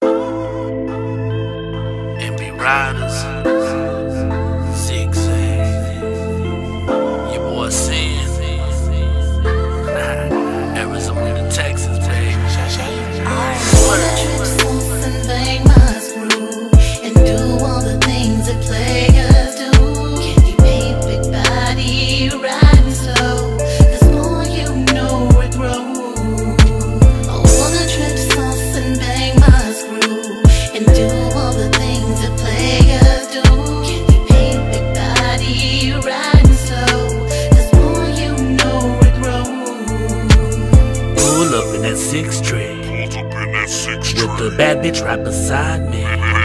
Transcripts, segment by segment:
MB Riders, Zigzag, your boy Sin, Arizona to Texas, baby. And bang my screw and do all the things that players do. Candy paint, big body, riding slow. The more you know it grows. I wanna trip sauce and bang my screw and do all the things that players do. Candy paint, big body, riding slow. The more you know it grows. Pull up in that 6 tray with the bad bitch right beside me.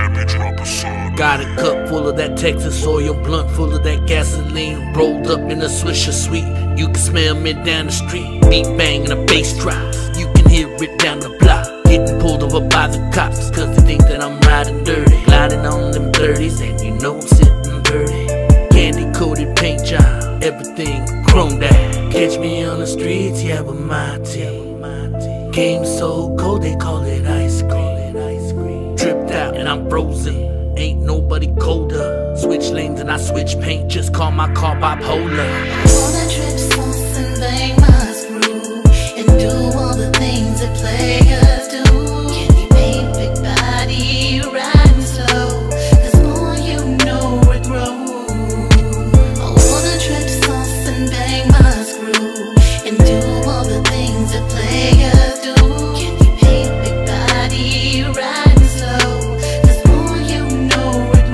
Got a cup full of that Texas soil, blunt full of that gasoline, rolled up in a Swisher Sweet. You can smell me down the street, beat bang and a bass drops. You can hear it down the block, getting pulled over by the cops, cause they think that I'm riding dirty, gliding on them 30s, and you know I'm sitting dirty. Candy coated paint job, everything chromed out. Catch me on the streets, yeah, with my team. Game so cold, they call it ice cream. Tripped out and I'm frozen, ain't nobody colder. Switch lanes and I switch paint, just call my car bipolar. I wanna trip sauce and bang my screw and do all the things that players do. Candy paint, big body, riding slow. The more you know it grows. I wanna trip sauce and bang my screw and do all the things that players do. Candy paint, big body, riding slow. The more you know it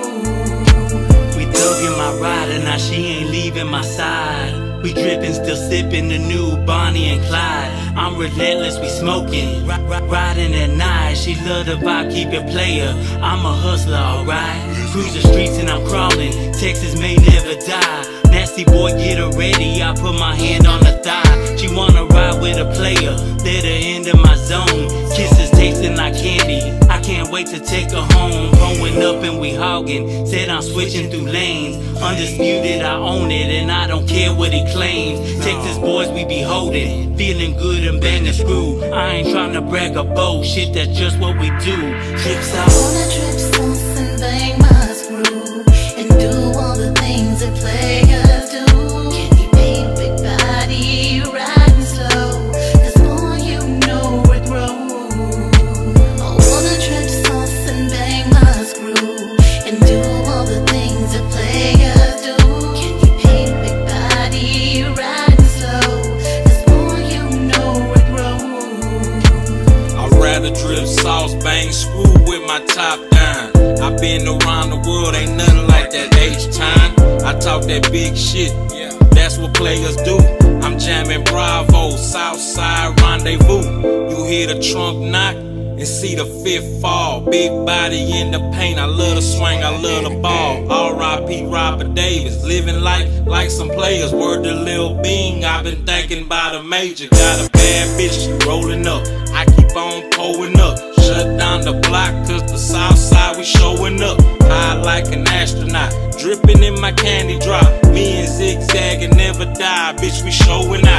grows. We dug in my ride and now she ain't leaving my side. We drippin', still sippin' the new Bonnie and Clyde. I'm relentless, we smoking, riding at night. She love the vibe, keep it player. I'm a hustler, alright. Cruise the streets and I'm crawling. Texas may never die. Nasty boy, get her ready. I put my hand on her thigh. She wanna ride with a player. Let her into my zone. Kisses tasting like candy. I can't wait to take her home. Growing up and we hogging. Said I'm switching through lanes. Undisputed, I own it, and I don't care what he claims. Texas boys, we be holding. Feeling good and banging screw. I ain't trying to brag or bullshit, that's just what we do. Trips out. I wanna trip sauce and bang my screw and do all the things that players do. Candy paint, big body, riding slow. The more you know it grows. I wanna trip sauce and bang my screw and do all the things that players do. Candy paint, big body, riding slow. The more you know it grows. I'd rather drip sauce, bang screw with my top down. I been around the world, ain't nothing like that H-time. I talk that big shit, that's what players do. I'm jamming Bravo, Southside rendezvous. You hear the trunk knock and see the fifth fall. Big body in the paint, I love the swing, I love the ball. R.I.P. Robert Davis, living life like some players. Word to Lil Bing, I've been thinking about a major. Got a bad bitch, she rolling up, I keep on pulling up. Shut down the block, cause the south side we showing up. High like an astronaut, dripping in my candy drop. Me and Zigzag and never die, bitch, we showing